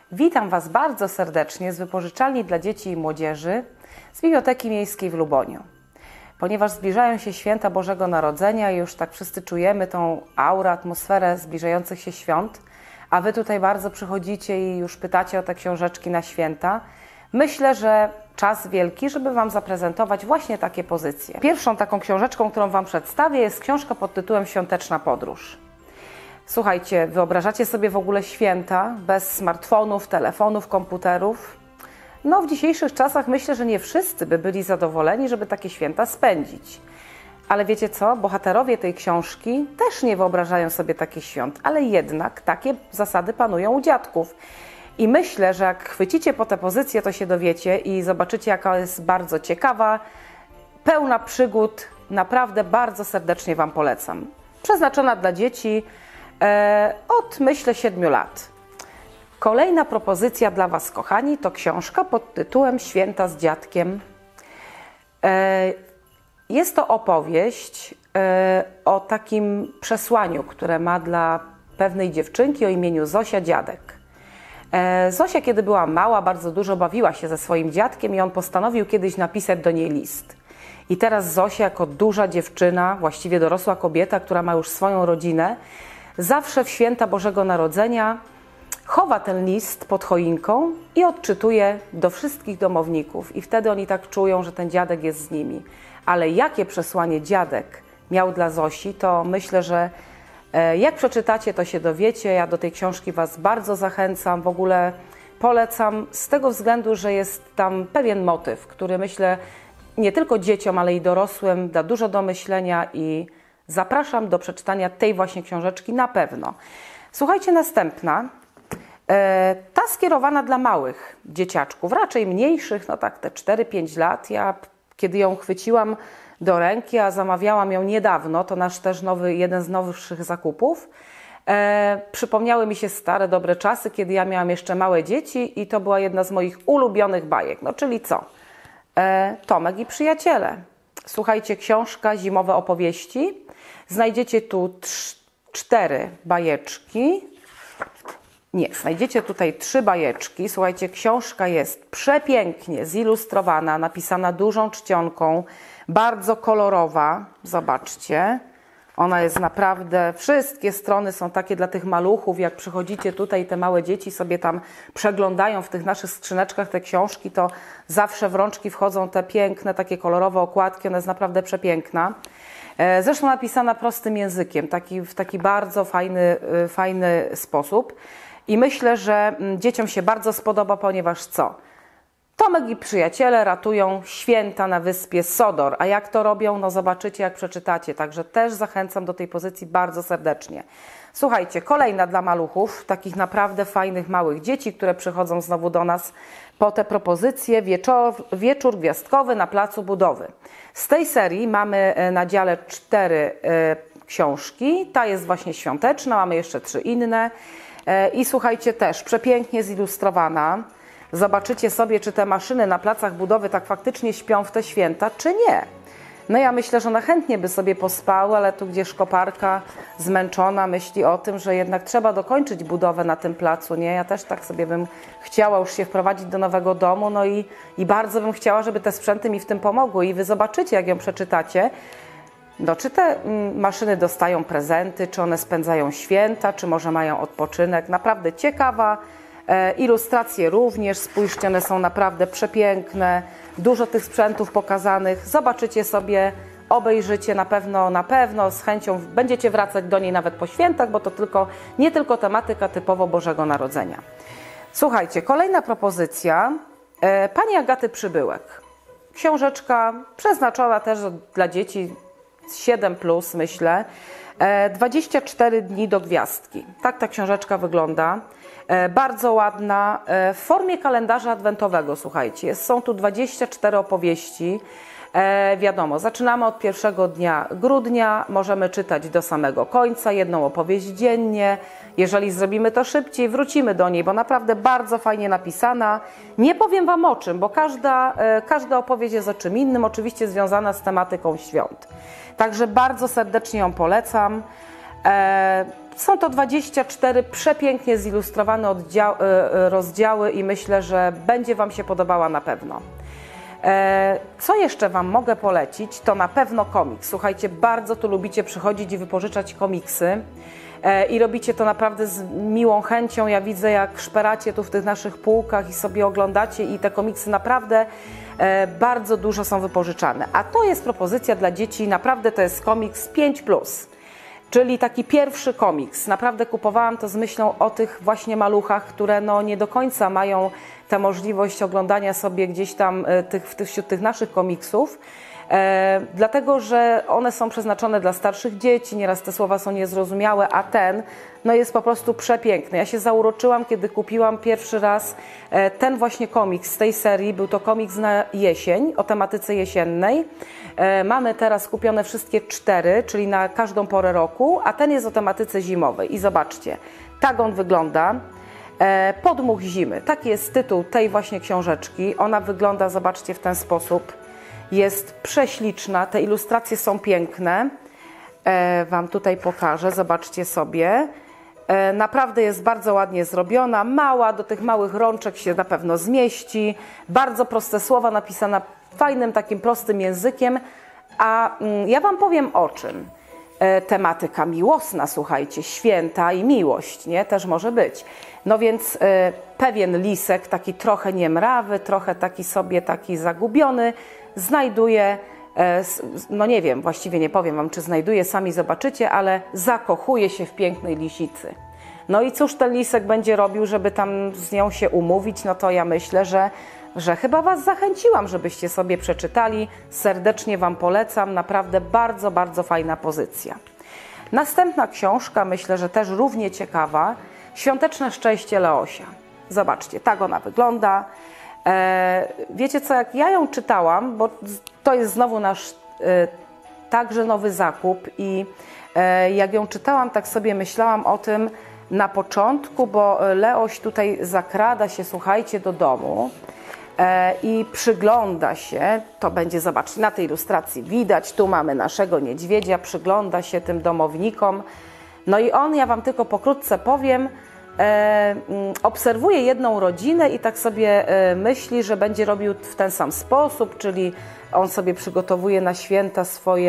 Witam Was bardzo serdecznie z wypożyczalni dla dzieci i młodzieży z Biblioteki Miejskiej w Luboniu. Ponieważ zbliżają się święta Bożego Narodzenia i już tak wszyscy czujemy tą aurę, atmosferę zbliżających się świąt, a Wy tutaj bardzo przychodzicie i już pytacie o te książeczki na święta, myślę, że czas wielki, żeby Wam zaprezentować właśnie takie pozycje. Pierwszą taką książeczką, którą Wam przedstawię, jest książka pod tytułem Świąteczna podróż. Słuchajcie, wyobrażacie sobie w ogóle święta bez smartfonów, telefonów, komputerów? No w dzisiejszych czasach myślę, że nie wszyscy by byli zadowoleni, żeby takie święta spędzić. Ale wiecie co? Bohaterowie tej książki też nie wyobrażają sobie takich świąt, ale jednak takie zasady panują u dziadków. I myślę, że jak chwycicie po tę pozycję, to się dowiecie i zobaczycie, jaka jest bardzo ciekawa, pełna przygód. Naprawdę bardzo serdecznie Wam polecam. Przeznaczona dla dzieci od, myślę, 7 lat. Kolejna propozycja dla Was, kochani, to książka pod tytułem Święta z dziadkiem. Jest to opowieść o takim przesłaniu, które ma dla pewnej dziewczynki o imieniu Zosia dziadek. Zosia, kiedy była mała, bardzo dużo bawiła się ze swoim dziadkiem i on postanowił kiedyś napisać do niej list. I teraz Zosia, jako duża dziewczyna, właściwie dorosła kobieta, która ma już swoją rodzinę, zawsze w święta Bożego Narodzenia chowa ten list pod choinką i odczytuje do wszystkich domowników. I wtedy oni tak czują, że ten dziadek jest z nimi. Ale jakie przesłanie dziadek miał dla Zosi, to myślę, że jak przeczytacie, to się dowiecie. Ja do tej książki Was bardzo zachęcam. W ogóle polecam z tego względu, że jest tam pewien motyw, który myślę nie tylko dzieciom, ale i dorosłym da dużo do myślenia i zapraszam do przeczytania tej właśnie książeczki na pewno. Słuchajcie, następna. Ta skierowana dla małych dzieciaczków, raczej mniejszych, no tak te 4-5 lat. Ja kiedy ją chwyciłam do ręki, a zamawiałam ją niedawno, to nasz też jeden z nowszych zakupów. Przypomniały mi się stare, dobre czasy, kiedy ja miałam jeszcze małe dzieci i to była jedna z moich ulubionych bajek. No czyli co? Tomek i przyjaciele. Słuchajcie, książka Zimowe opowieści. Znajdziecie tu 4 bajeczki. Nie, znajdziecie tutaj 3 bajeczki. Słuchajcie, książka jest przepięknie zilustrowana, napisana dużą czcionką, bardzo kolorowa. Zobaczcie, ona jest naprawdę, wszystkie strony są takie dla tych maluchów. Jak przychodzicie tutaj, te małe dzieci sobie tam przeglądają w tych naszych skrzyneczkach te książki, to zawsze w rączki wchodzą te piękne, takie kolorowe okładki. Ona jest naprawdę przepiękna. Zresztą napisana prostym językiem, w taki bardzo fajny sposób. I myślę, że dzieciom się bardzo spodoba, ponieważ co? Tomek i przyjaciele ratują święta na wyspie Sodor. A jak to robią? No zobaczycie, jak przeczytacie. Także też zachęcam do tej pozycji bardzo serdecznie. Słuchajcie, kolejna dla maluchów, takich naprawdę fajnych małych dzieci, które przychodzą znowu do nas po te propozycje. Wieczór gwiazdkowy na placu budowy. Z tej serii mamy na dziale 4 książki. Ta jest właśnie świąteczna, mamy jeszcze 3 inne. I słuchajcie, też przepięknie zilustrowana. Zobaczycie sobie, czy te maszyny na placach budowy tak faktycznie śpią w te święta, czy nie. No ja myślę, że one chętnie by sobie pospały, ale tu gdzie szkoparka zmęczona myśli o tym, że jednak trzeba dokończyć budowę na tym placu, nie? Ja też tak sobie bym chciała już się wprowadzić do nowego domu, no i bardzo bym chciała, żeby te sprzęty mi w tym pomogły. I Wy zobaczycie, jak ją przeczytacie, no, czy te maszyny dostają prezenty, czy one spędzają święta, czy może mają odpoczynek. Naprawdę ciekawa. Ilustracje również, spójrzcie, one są naprawdę przepiękne. Dużo tych sprzętów pokazanych. Zobaczycie sobie, obejrzycie na pewno z chęcią będziecie wracać do niej nawet po świętach, bo to nie tylko tematyka typowo Bożego Narodzenia. Słuchajcie, kolejna propozycja pani Agaty Przybyłek. Książeczka przeznaczona też dla dzieci 7+, myślę. 24 dni do gwiazdki. Tak ta książeczka wygląda. Bardzo ładna, w formie kalendarza adwentowego, słuchajcie. Są tu 24 opowieści. Wiadomo, zaczynamy od 1 dnia grudnia, możemy czytać do samego końca, 1 opowieść dziennie. Jeżeli zrobimy to szybciej, wrócimy do niej, bo naprawdę bardzo fajnie napisana. Nie powiem Wam o czym, bo każda opowieść jest o czym innym, oczywiście związana z tematyką świąt. Także bardzo serdecznie ją polecam. Są to 24 przepięknie zilustrowane rozdziały i myślę, że będzie Wam się podobała na pewno. Co jeszcze Wam mogę polecić, to na pewno komiks. Słuchajcie, bardzo tu lubicie przychodzić i wypożyczać komiksy i robicie to naprawdę z miłą chęcią. Ja widzę, jak szperacie tu w tych naszych półkach i sobie oglądacie i te komiksy naprawdę bardzo dużo są wypożyczane. A to jest propozycja dla dzieci, naprawdę to jest komiks 5+. Czyli taki pierwszy komiks. Naprawdę kupowałam to z myślą o tych właśnie maluchach, które no nie do końca mają tę możliwość oglądania sobie gdzieś tam wśród tych naszych komiksów, dlatego że one są przeznaczone dla starszych dzieci, nieraz te słowa są niezrozumiałe, a ten no jest po prostu przepiękny. Ja się zauroczyłam, kiedy kupiłam pierwszy raz ten właśnie komiks z tej serii. Był to komiks na jesień, o tematyce jesiennej. Mamy teraz kupione wszystkie 4, czyli na każdą porę roku, a ten jest o tematyce zimowej. I zobaczcie, tak on wygląda. Podmuch zimy. Taki jest tytuł tej właśnie książeczki. Ona wygląda, zobaczcie, w ten sposób. Jest prześliczna, te ilustracje są piękne. Wam tutaj pokażę, zobaczcie sobie. Naprawdę jest bardzo ładnie zrobiona, mała, do tych małych rączek się na pewno zmieści. Bardzo proste słowa, napisana fajnym, takim prostym językiem. A ja Wam powiem o czym. Tematyka miłosna, słuchajcie, święta i miłość, nie? Też może być. No więc pewien lisek, taki trochę niemrawy, trochę taki zagubiony, znajduje, no nie wiem, właściwie nie powiem Wam, czy znajduje, sami zobaczycie, ale zakochuje się w pięknej lisicy. No i cóż ten lisek będzie robił, żeby tam z nią się umówić? No to ja myślę, że chyba Was zachęciłam, żebyście sobie przeczytali. Serdecznie Wam polecam, naprawdę bardzo, bardzo fajna pozycja. Następna książka, myślę, że też równie ciekawa, Świąteczne szczęście Leosia. Zobaczcie, tak ona wygląda. Wiecie co, jak ja ją czytałam, bo to jest znowu nasz także nowy zakup i jak ją czytałam, tak sobie myślałam o tym na początku, bo Leoś tutaj zakrada się, słuchajcie, do domu i przygląda się, to będzie, zobaczcie, na tej ilustracji widać, tu mamy naszego niedźwiedzia, przygląda się tym domownikom. No i on, ja Wam tylko pokrótce powiem, obserwuje jedną rodzinę i tak sobie myśli, że będzie robił w ten sam sposób, czyli on sobie przygotowuje na święta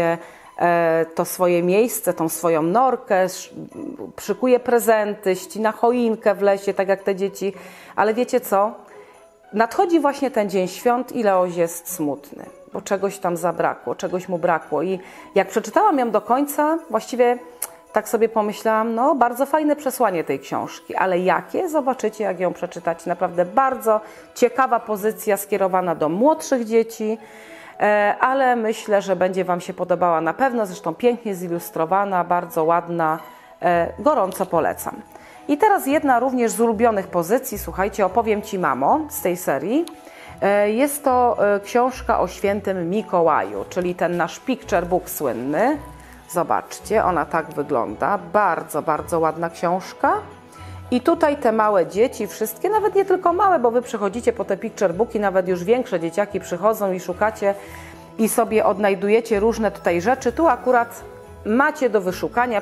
to swoje miejsce, tą swoją norkę, szykuje prezenty, ścina choinkę w lesie, tak jak te dzieci. Ale wiecie co? Nadchodzi właśnie ten dzień świąt i Leoś jest smutny, bo czegoś tam zabrakło, czegoś mu brakło. I jak przeczytałam ją do końca, właściwie tak sobie pomyślałam, no bardzo fajne przesłanie tej książki, ale jakie? Zobaczycie, jak ją przeczytacie. Naprawdę bardzo ciekawa pozycja skierowana do młodszych dzieci, ale myślę, że będzie Wam się podobała na pewno. Zresztą pięknie zilustrowana, bardzo ładna, gorąco polecam. I teraz jedna również z ulubionych pozycji, słuchajcie, opowiem Ci, mamo, z tej serii. Jest to książka o świętym Mikołaju, czyli ten nasz picture book słynny. Zobaczcie, ona tak wygląda. Bardzo, bardzo ładna książka. I tutaj te małe dzieci, wszystkie, nawet nie tylko małe, bo Wy przychodzicie po te picture booki, nawet już większe dzieciaki przychodzą i szukacie i sobie odnajdujecie różne tutaj rzeczy. Tu akurat macie do wyszukania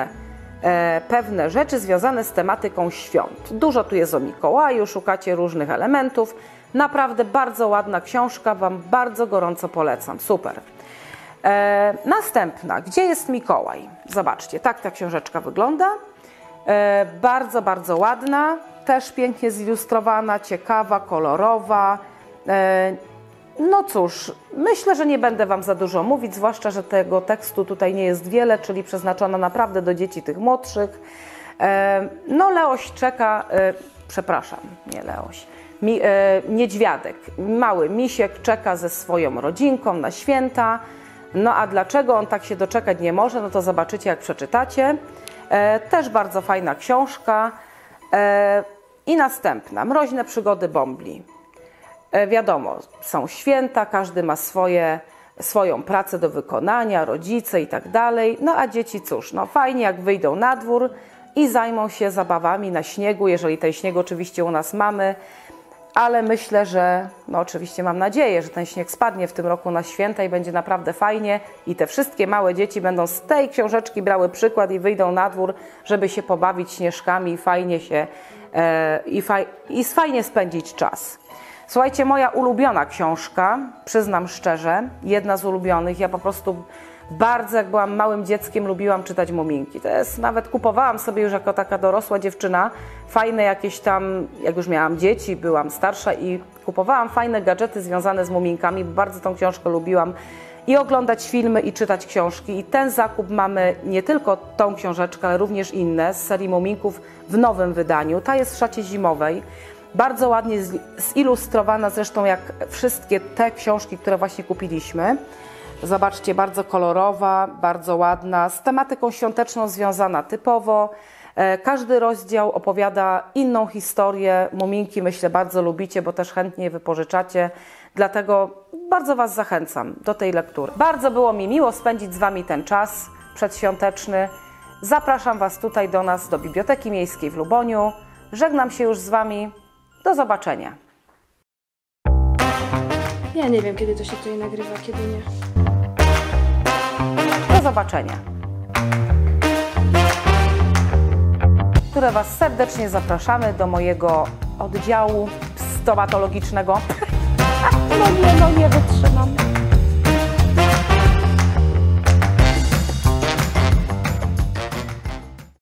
pewne rzeczy związane z tematyką świąt. Dużo tu jest o Mikołaju, szukacie różnych elementów. Naprawdę bardzo ładna książka, Wam bardzo gorąco polecam. Super. Następna, Gdzie jest Mikołaj? Zobaczcie, tak ta książeczka wygląda. Bardzo, bardzo ładna, też pięknie zilustrowana, ciekawa, kolorowa. No cóż, myślę, że nie będę Wam za dużo mówić, zwłaszcza, że tego tekstu tutaj nie jest wiele, czyli przeznaczona naprawdę do dzieci tych młodszych. No Leoś czeka, przepraszam, nie Leoś, niedźwiadek, mały misiek czeka ze swoją rodzinką na święta. No a dlaczego on tak się doczekać nie może, no to zobaczycie, jak przeczytacie. Też bardzo fajna książka. I następna, Mroźne przygody Bombli. Wiadomo, są święta, każdy ma swoją pracę do wykonania, rodzice i tak dalej. No a dzieci cóż, no fajnie jak wyjdą na dwór i zajmą się zabawami na śniegu, jeżeli ten śnieg oczywiście u nas mamy. ale myślę, że, no oczywiście mam nadzieję, że ten śnieg spadnie w tym roku na święta i będzie naprawdę fajnie i te wszystkie małe dzieci będą z tej książeczki brały przykład i wyjdą na dwór, żeby się pobawić śnieżkami i fajnie się fajnie spędzić czas. Słuchajcie, moja ulubiona książka, przyznam szczerze, jedna z ulubionych, ja po prostu bardzo, jak byłam małym dzieckiem, lubiłam czytać Muminki. To jest, nawet kupowałam sobie już jako taka dorosła dziewczyna fajne jakieś tam, jak już miałam dzieci, byłam starsza i kupowałam fajne gadżety związane z Muminkami, bo bardzo tą książkę lubiłam i oglądać filmy i czytać książki. I ten zakup mamy nie tylko tą książeczkę, ale również inne z serii Muminków w nowym wydaniu. Ta jest w szacie zimowej. Bardzo ładnie zilustrowana, zresztą jak wszystkie te książki, które właśnie kupiliśmy. Zobaczcie, bardzo kolorowa, bardzo ładna, z tematyką świąteczną związana typowo. Każdy rozdział opowiada inną historię. Muminki, myślę, bardzo lubicie, bo też chętnie je wypożyczacie. Dlatego bardzo Was zachęcam do tej lektury. Bardzo było mi miło spędzić z Wami ten czas przedświąteczny. Zapraszam Was tutaj do nas, do Biblioteki Miejskiej w Luboniu. Żegnam się już z Wami. Do zobaczenia. Ja nie wiem, kiedy to się tutaj nagrywa, kiedy nie. Do zobaczenia. Które Was serdecznie zapraszamy do mojego oddziału stomatologicznego. No nie wytrzymam.